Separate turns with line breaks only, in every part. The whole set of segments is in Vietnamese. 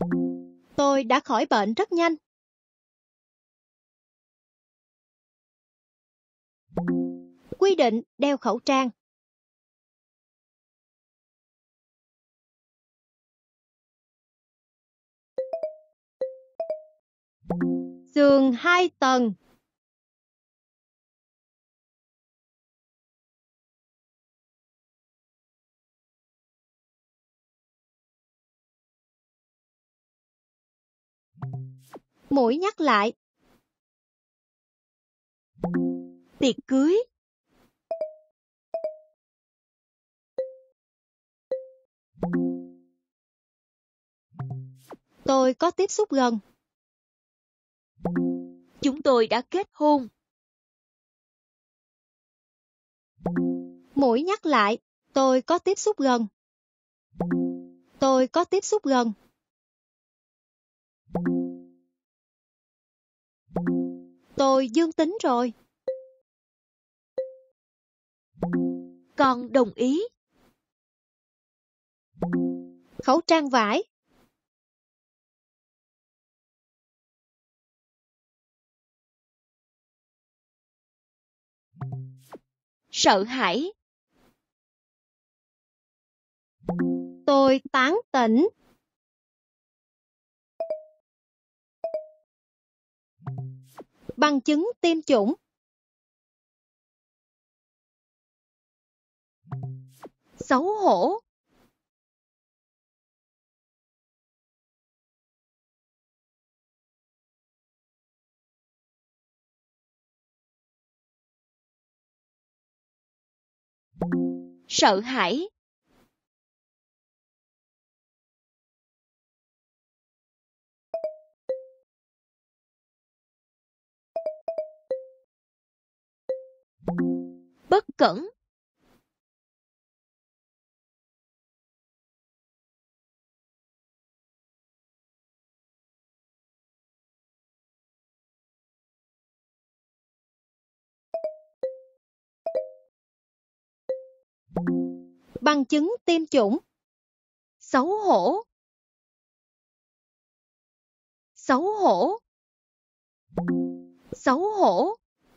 Tôi đã khỏi bệnh rất nhanh. Quy định đeo khẩu trang. Giường 2 tầng. Mũi nhắc lại. Tiệc cưới. Tôi có tiếp xúc gần.
Chúng tôi đã kết hôn.
Mũi nhắc lại. Tôi có tiếp xúc gần. Tôi có tiếp xúc gần. Tôi dương tính rồi.
Con đồng ý.
Khẩu trang vải.
Sợ hãi.
Tôi tán tỉnh. Bằng chứng tiêm chủng.
Xấu hổ. Sợ hãi. Bất cẩn.
Bằng chứng tiêm chủng.
Xấu hổ. Xấu hổ. Xấu hổ.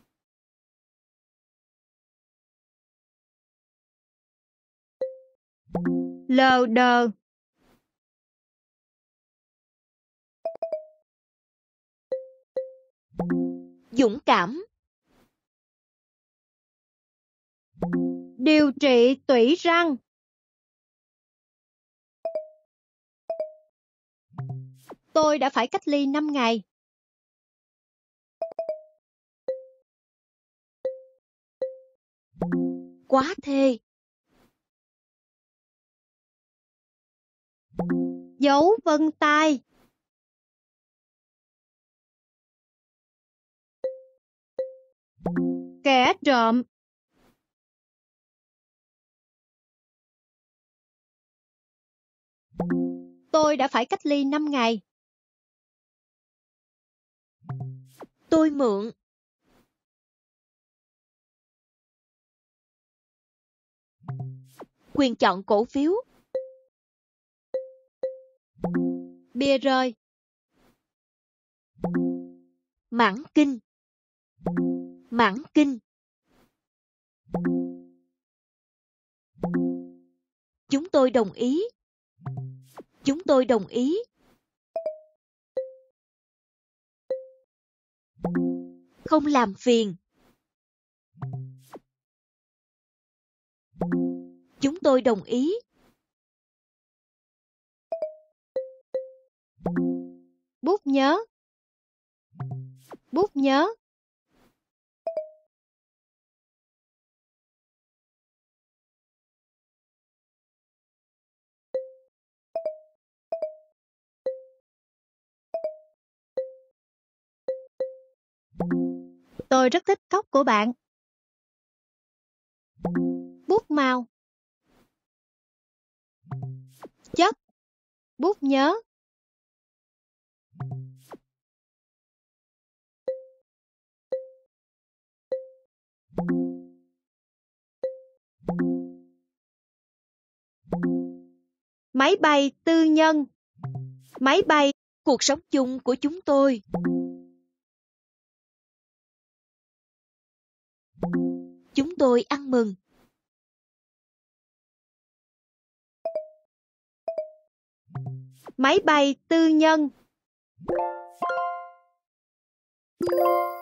Lờ đờ.
Dũng cảm.
Điều trị tủy răng. Tôi đã phải cách ly 5 ngày.
Quá thê.
Dấu vân tay. Kẻ trộm. Tôi đã phải cách ly 5 ngày.
Tôi mượn. Quyền chọn cổ phiếu.
Bia rơi.
Mãn kinh. Mãn kinh. Chúng tôi đồng ý. Chúng tôi đồng ý. Không làm phiền. Chúng tôi đồng ý.
Bút nhớ. Bút nhớ. Tôi rất thích cốc của bạn. Bút màu. Chất. Bút nhớ. Máy bay tư nhân. Máy bay.
Cuộc sống chung của chúng tôi. Chúng tôi ăn mừng.
Máy bay tư nhân.